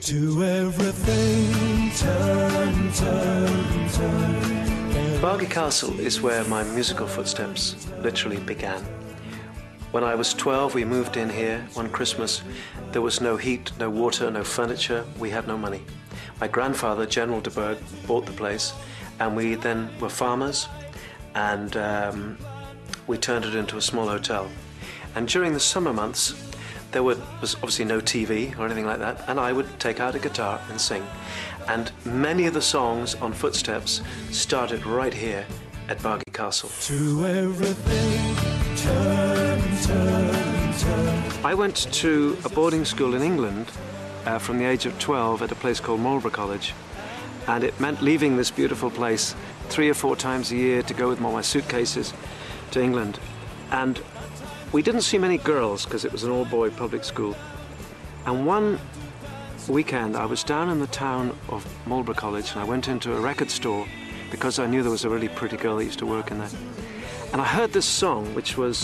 To everything, turn, turn, turn. Burgh Castle is where my musical footsteps literally began. When I was 12, we moved in here one Christmas. There was no heat, no water, no furniture. We had no money. My grandfather, General de Burgh, bought the place, and we then were farmers, and we turned it into a small hotel. And during the summer months, there was obviously no TV or anything like that, and I would take out a guitar and sing. And many of the songs on Footsteps started right here at Burgh Castle. To everything, turn, turn, turn. I went to a boarding school in England from the age of 12 at a place called Marlborough College, and it meant leaving this beautiful place 3 or 4 times a year to go with all my suitcases to England. And we didn't see many girls because it was an all-boy public school. And one weekend I was down in the town of Marlborough College, and I went into a record store because I knew there was a really pretty girl that used to work in there. And I heard this song, which was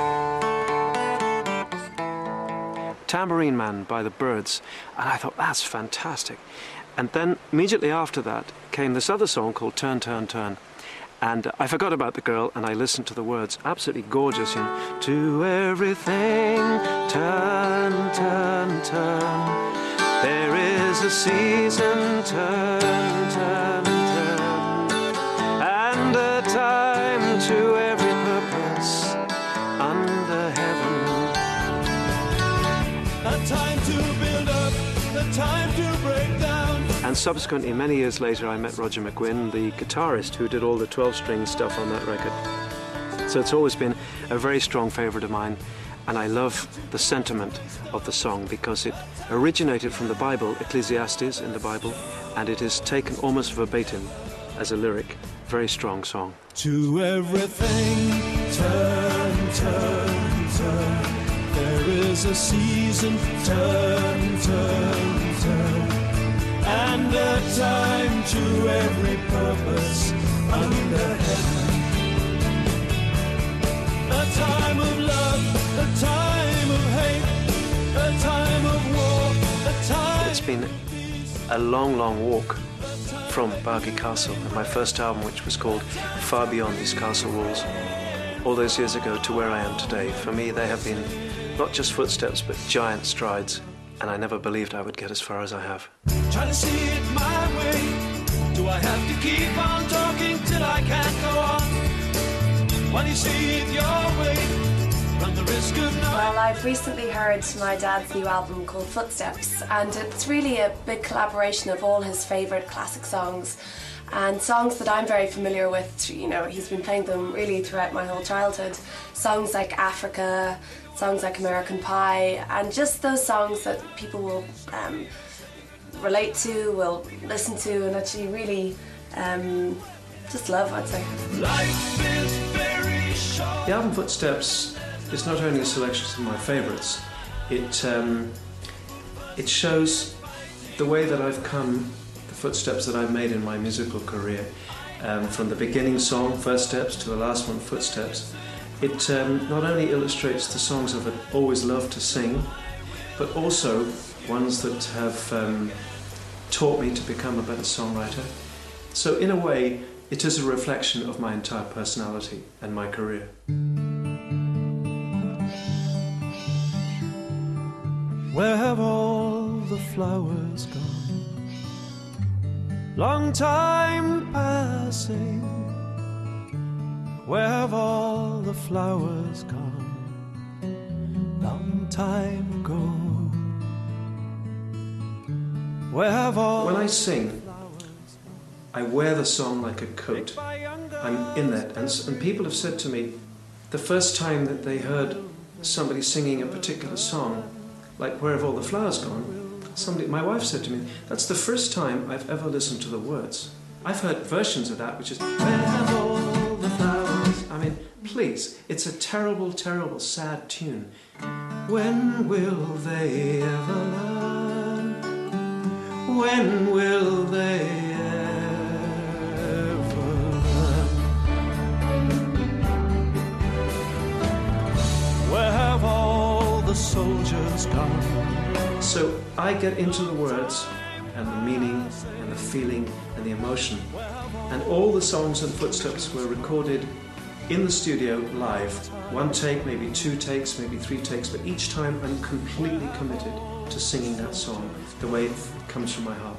Tambourine Man by the Byrds, and I thought, that's fantastic. And then immediately after that came this other song called Turn, Turn, Turn. And I forgot about the girl, and I listened to the words. Absolutely gorgeous, you know. To everything, turn, turn, turn. There is a season, turn, turn, turn. And a time to every purpose under heaven. A time to build up, a time to break down. And subsequently, many years later, I met Roger McGuinn, the guitarist who did all the 12-string stuff on that record. So it's always been a very strong favourite of mine, and I love the sentiment of the song because it originated from the Bible, Ecclesiastes in the Bible, and it is taken almost verbatim as a lyric. Very strong song. To everything, turn, turn, turn. There is a season, turn, turn, turn. And a time to every purpose under heaven. A time of love, a time of hate, a time of war, a time... It's been a long, long walk from Burgh Castle, and my first album, which was called Far Beyond These Castle Walls, all those years ago to where I am today. For me, they have been not just footsteps, but giant strides, and I never believed I would get as far as I have. Try to see it my way. Do I have to keep on talking till I can't go on? When you see it your way, run the risk of knowing. Well, I've recently heard my dad's new album called Footsteps, and it's really a big collaboration of all his favourite classic songs and songs that I'm very familiar with. You know, he's been playing them really throughout my whole childhood. Songs like Africa, songs like American Pie, and just those songs that people will relate to, will listen to, and actually really just love, I'd say. Life is very short. The album Footsteps is not only a selection of my favourites, it shows the way that I've come, the footsteps that I've made in my musical career, from the beginning song, First Steps, to the last one, Footsteps. It not only illustrates the songs I've always loved to sing, but also ones that have taught me to become a better songwriter. So in a way, it is a reflection of my entire personality and my career. Where have all the flowers gone? Long time passing. Where have all the flowers gone? Long time ago. Where have all... When I sing, I wear the song like a coat. I'm in that, and people have said to me, the first time that they heard somebody singing a particular song, like Where Have All the Flowers Gone, my wife said to me, that's the first time I've ever listened to the words. I've heard versions of that, which is, Where have all the flowers? I mean, please, it's a terrible, terrible, sad tune. When will they ever learn? When will they ever learn? Where have all the soldiers gone? So I get into the words and the meaning and the feeling and the emotion. And all the songs and footsteps were recorded in the studio live. One take, maybe 2 takes, maybe 3 takes, but each time I'm completely committed to singing that song the way it comes from my heart.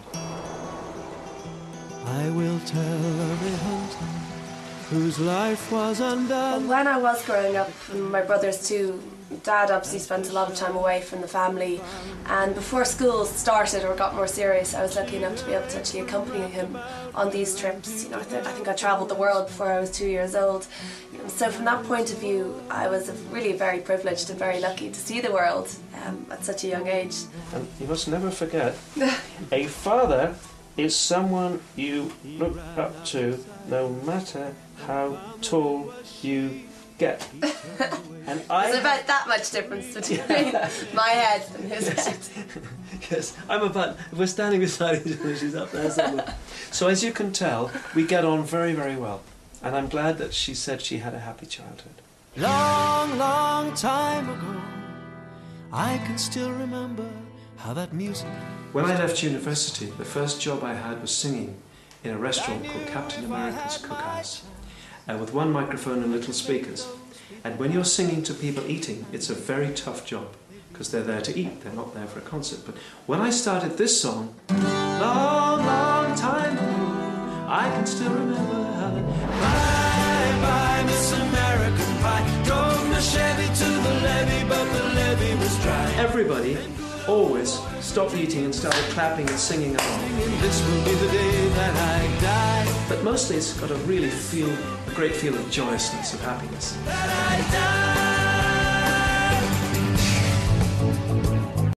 I will tell every hunter whose life was undone. When I was growing up, and my brothers too, Dad obviously spent a lot of time away from the family, and before school started or got more serious, I was lucky enough to be able to actually accompany him on these trips. You know, I think I travelled the world before I was 2 years old. So from that point of view, I was really very privileged and very lucky to see the world at such a young age. And you must never forget, a father is someone you look up to no matter how tall you get. And There's about that much difference between my head and his head. Yes, I'm about, we're standing beside each other, she's up there somewhere. So as you can tell, we get on very, very well. And I'm glad that she said she had a happy childhood. Long, long time ago, I can still remember how that music... When I left university, the first job I had was singing in a restaurant called Captain America's Cookhouse, with one microphone and little speakers. And when you're singing to people eating, it's a very tough job, because they're there to eat, they're not there for a concert. But when I started this song, long, long time ago, I can still remember how the... Bye, bye, Miss American Pie. Drove my Chevy to the levee, but the levee was dry. Everybody always stopped eating and started clapping and singing along. And this will be the day that I die. But mostly it's got a great feel of joyousness, of happiness. That I die.